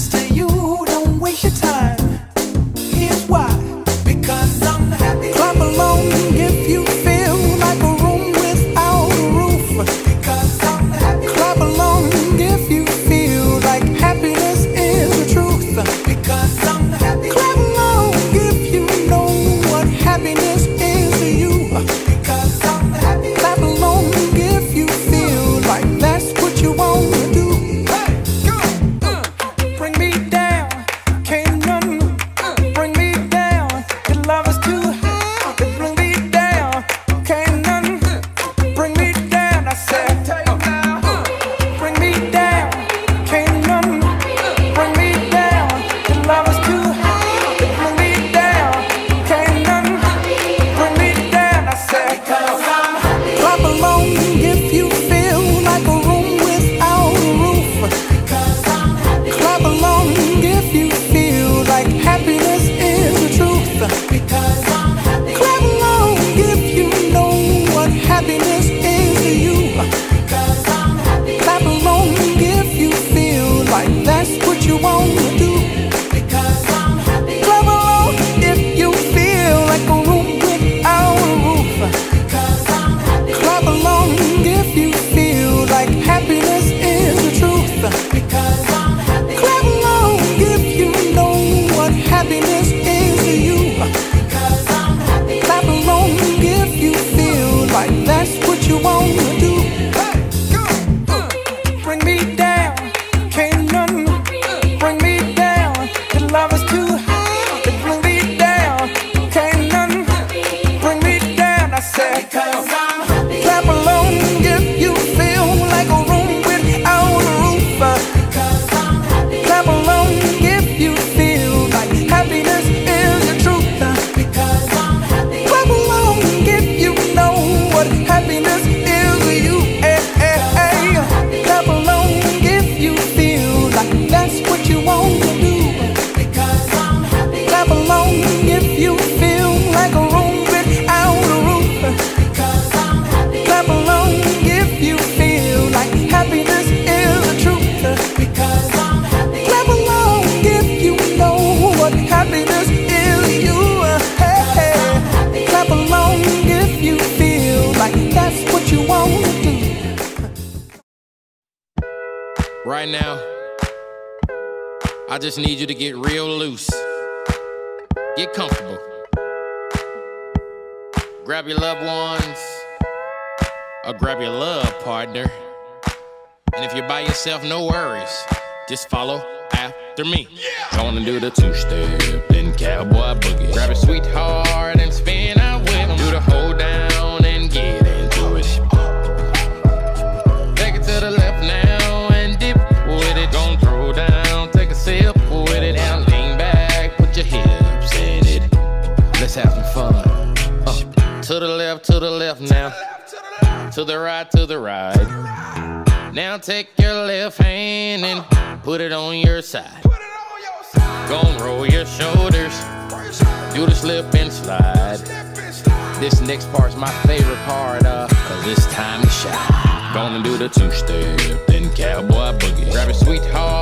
Right now, I just need you to get real loose. Get comfortable. Grab your loved ones, or grab your love partner. And if you're by yourself, no worries. Just follow after me. Gonna do the two-step, then cowboy boogie. Grab a sweetheart and spin out with them. Do the hold down and get into it. Take it to the left now and dip with it. Gonna throw down, take a sip with it. Now lean back, put your hips in it. Let's have some fun. To the left now. To the right. Now take your left hand and put it on your side. Gonna roll your shoulders. Do the slip and slide. This next part's my favorite part, cause it's time to shine. Gonna do the two-step, then cowboy boogie. Grab a sweetheart